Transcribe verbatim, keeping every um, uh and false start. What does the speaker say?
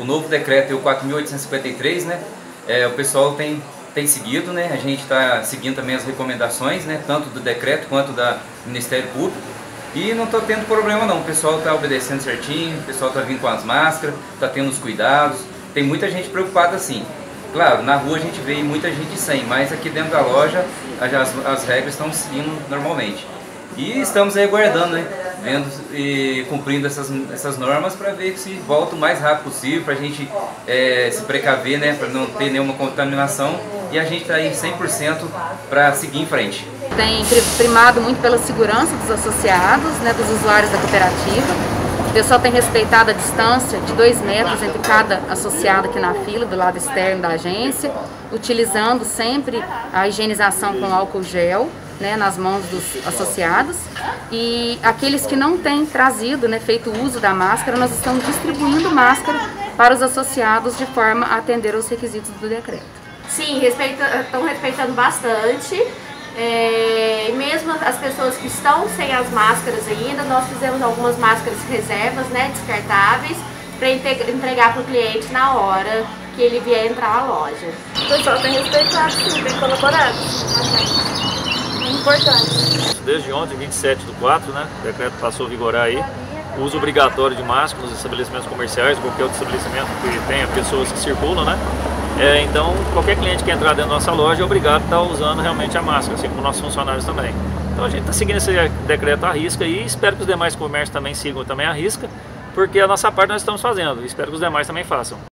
o novo decreto, o quatro mil oitocentos e cinquenta e três, né, é, o pessoal tem, tem seguido, né, a gente está seguindo também as recomendações, né, tanto do decreto quanto do Ministério Público, e não estou tendo problema não, o pessoal está obedecendo certinho, o pessoal está vindo com as máscaras, está tendo os cuidados, tem muita gente preocupada assim. Claro, na rua a gente vê muita gente sem, mas aqui dentro da loja as, as regras estão seguindo normalmente. E estamos aí aguardando, né? Vendo e cumprindo essas, essas normas para ver se volta o mais rápido possível, para a gente é, se precaver, né? Para não ter nenhuma contaminação, e a gente está aí cem por cento para seguir em frente. Tem primado muito pela segurança dos associados, né, dos usuários da cooperativa. O pessoal tem respeitado a distância de dois metros entre cada associado aqui na fila, do lado externo da agência, utilizando sempre a higienização com álcool gel, né, nas mãos dos associados. E aqueles que não têm trazido, né, feito uso da máscara, nós estamos distribuindo máscara para os associados de forma a atender aos requisitos do decreto. Sim, respeita, estão respeitando bastante. É, mesmo as pessoas que estão sem as máscaras ainda, nós fizemos algumas máscaras reservas, né, descartáveis, para entregar para o cliente na hora que ele vier entrar na loja. O pessoal tem respeitado, sim, bem colaborado. É importante. Desde ontem, vinte e sete do quatro, né, o decreto passou a vigorar aí, o uso obrigatório de máscara nos estabelecimentos comerciais, qualquer outro estabelecimento que tenha pessoas que circulam, né? É, então, qualquer cliente que entrar dentro da nossa loja é obrigado a estar usando realmente a máscara, assim como nossos funcionários também. Então a gente está seguindo esse decreto à risca e espero que os demais comércios também sigam também à risca, porque a nossa parte nós estamos fazendo e espero que os demais também façam.